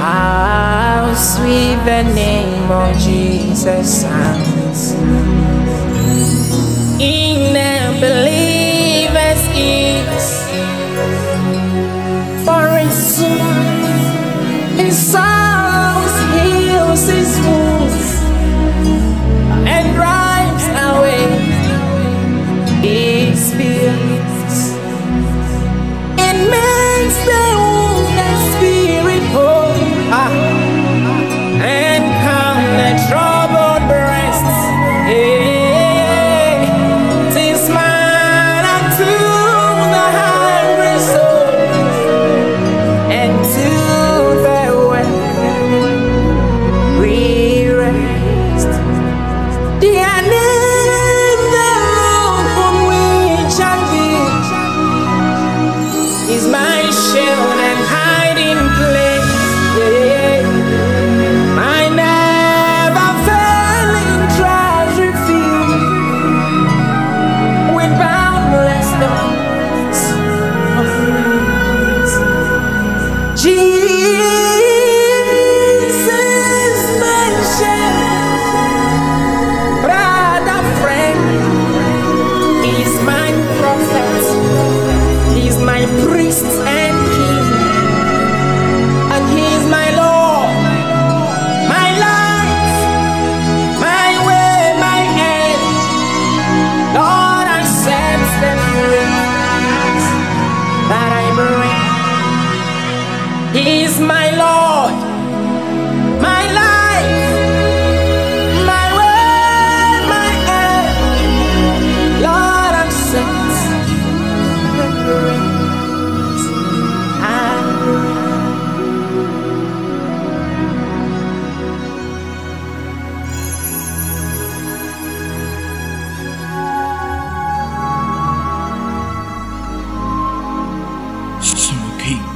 How sweet the name of Jesus sounds in a believer's ears. For his songs heals his wounds and drives away his fears. It makes the wounded spirit whole, and calm the troubled breasts. Tis manna to the hungry soul, and to the weary rest. Dear name, the rock on which I live, is my shield and hiding place. My never failing treasure filled with boundless stores of grace. Jesus, my shepherd, brother, friend, is my prophet, is my priest and king, and he is my Lord, my life, my way, my end. Lord, accept the praise that I bring. He is my Lord, my life, my way, my end. Lord, accept the praise I bring. Summer King.